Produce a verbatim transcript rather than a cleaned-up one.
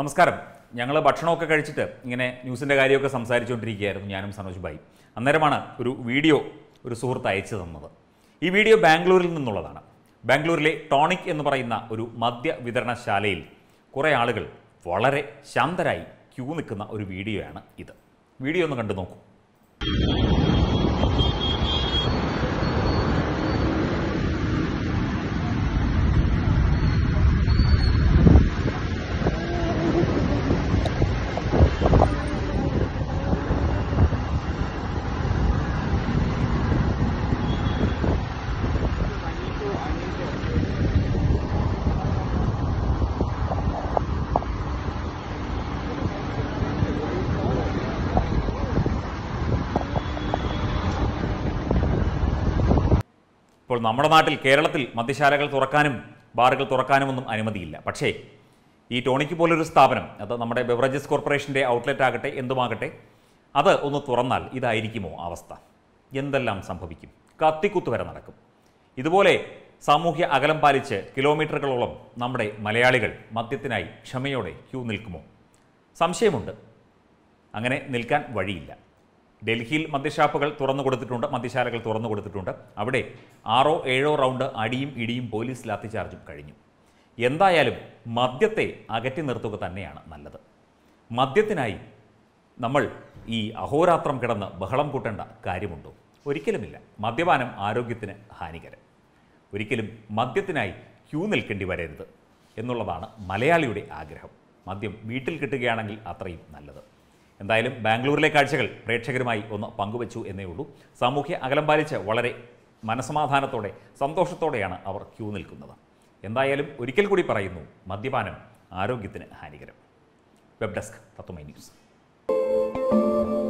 നമസ്കാരം. ഞങ്ങൾ ഭക്ഷണമൊക്കെ കഴിച്ചിട്ട് ഇങ്ങനെ ന്യൂസിൻ്റെ കാര്യമൊക്കെ സംസാരിച്ചുകൊണ്ടിരിക്കുകയായിരുന്നു ഞാനും സനോജ് ഭായി. അന്നേരമാണ് ഒരു വീഡിയോ ഒരു സുഹൃത്ത് അയച്ചു തന്നത്. ഈ വീഡിയോ ബാംഗ്ലൂരിൽ നിന്നുള്ളതാണ്. ബാംഗ്ലൂരിലെ ടോണിക് എന്ന് പറയുന്ന ഒരു മദ്യ വിതരണശാലയിൽ കുറേ ആളുകൾ വളരെ ശാന്തരായി ക്യൂ നിൽക്കുന്ന ഒരു വീഡിയോയാണ് ഇത്. വീഡിയോ ഒന്ന് കണ്ടു നോക്കൂ. ഇപ്പോൾ നമ്മുടെ നാട്ടിൽ കേരളത്തിൽ മദ്യശാലകൾ തുറക്കാനും ബാറുകൾ തുറക്കാനുമൊന്നും അനുമതിയില്ല. പക്ഷേ ഈ ടോണിക്ക് പോലൊരു സ്ഥാപനം, അത് നമ്മുടെ ബെവറേജസ് കോർപ്പറേഷൻ്റെ ഔട്ട്ലെറ്റ് ആകട്ടെ എന്തുമാകട്ടെ, അത് ഒന്ന് തുറന്നാൽ ഇതായിരിക്കുമോ അവസ്ഥ? എന്തെല്ലാം സംഭവിക്കും? കത്തിക്കുത്ത് വരെ നടക്കും. ഇതുപോലെ സാമൂഹ്യ അകലം പാലിച്ച് കിലോമീറ്ററുകളോളം നമ്മുടെ മലയാളികൾ മദ്യത്തിനായി ക്ഷമയോടെ ക്യൂ നിൽക്കുമോ? സംശയമുണ്ട്. അങ്ങനെ നിൽക്കാൻ വഴിയില്ല. ഡൽഹിയിൽ മദ്യഷാപ്പുകൾ തുറന്നു കൊടുത്തിട്ടുണ്ട്, മദ്യശാലകൾ തുറന്നു കൊടുത്തിട്ടുണ്ട്. അവിടെ ആറോ ഏഴോ റൗണ്ട് അടിയും ഇടിയും പോലീസ് ലാത്തിചാർജും കഴിഞ്ഞു. എന്തായാലും മദ്യത്തെ അകറ്റി നിർത്തുക തന്നെയാണ് നല്ലത്. മദ്യത്തിനായി നമ്മൾ ഈ അഹോരാത്രം കിടന്ന് ബഹളം കൂട്ടേണ്ട കാര്യമുണ്ടോ? ഒരിക്കലുമില്ല. മദ്യപാനം ആരോഗ്യത്തിന് ഹാനികരം. ഒരിക്കലും മദ്യത്തിനായി ക്യൂ നിൽക്കേണ്ടി വരരുത് എന്നുള്ളതാണ് മലയാളിയുടെ ആഗ്രഹം. മദ്യം വീട്ടിൽ കിട്ടുകയാണെങ്കിൽ അത്രയും നല്ലത്. എന്തായാലും ബാംഗ്ലൂരിലെ കാഴ്ചകൾ പ്രേക്ഷകരുമായി ഒന്ന് പങ്കുവച്ചു എന്നേ ഉള്ളൂ. സാമൂഹ്യ അകലം പാലിച്ച് വളരെ മനസമാധാനത്തോടെ സന്തോഷത്തോടെയാണ് അവർ ക്യൂ നിൽക്കുന്നത്. എന്തായാലും ഒരിക്കൽ കൂടി പറയുന്നു, മദ്യപാനം ആരോഗ്യത്തിന് ഹാനികരം. Web desk Tatwamayi news.